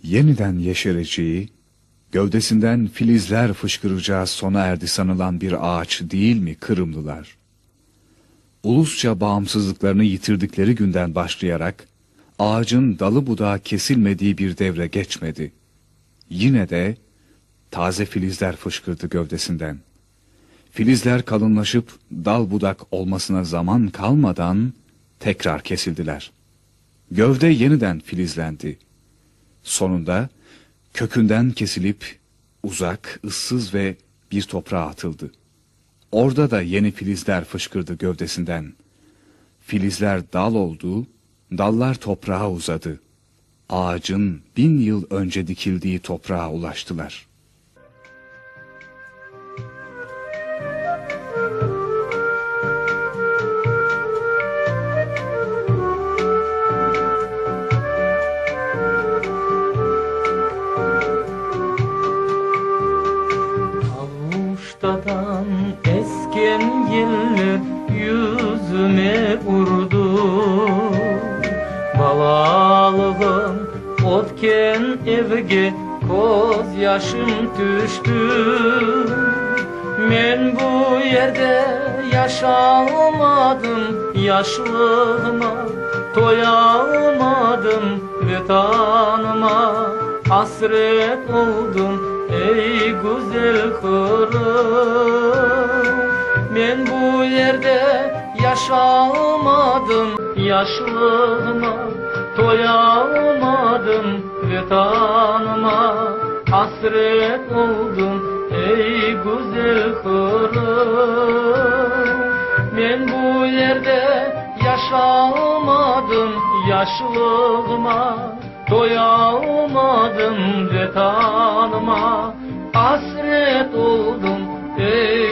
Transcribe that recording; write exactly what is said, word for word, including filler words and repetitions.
yeniden yeşereceği, gövdesinden filizler fışkıracağı sona erdi sanılan bir ağaç değil mi Kırımlılar? Ulusça bağımsızlıklarını yitirdikleri günden başlayarak, ağacın dalı budağı kesilmediği bir devre geçmedi. Yine de taze filizler fışkırdı gövdesinden. Filizler kalınlaşıp dal budak olmasına zaman kalmadan tekrar kesildiler. Gövde yeniden filizlendi. Sonunda kökünden kesilip uzak, ıssız ve bir toprağa atıldı. Orada da yeni filizler fışkırdı gövdesinden. Filizler dal oldu, dallar toprağa uzadı. Ağacın bin yıl önce dikildiği toprağa ulaştılar. Avuştadan esken yeller yüzüme vurdu. Balalığım otken evge koz yaşım düştü. Men bu yerde yaşamadım, yaşlığıma doyamadım, vatanıma hasret oldum ey güzel Kırım. Men bu yerde yaşamadım, yaşlığıma doyamadım, vatanıma hasret oldum ey güzel Kırım. Men bu yerde yaşamadım, yaşlığıma doyamadım, vatanıma hasret oldum ey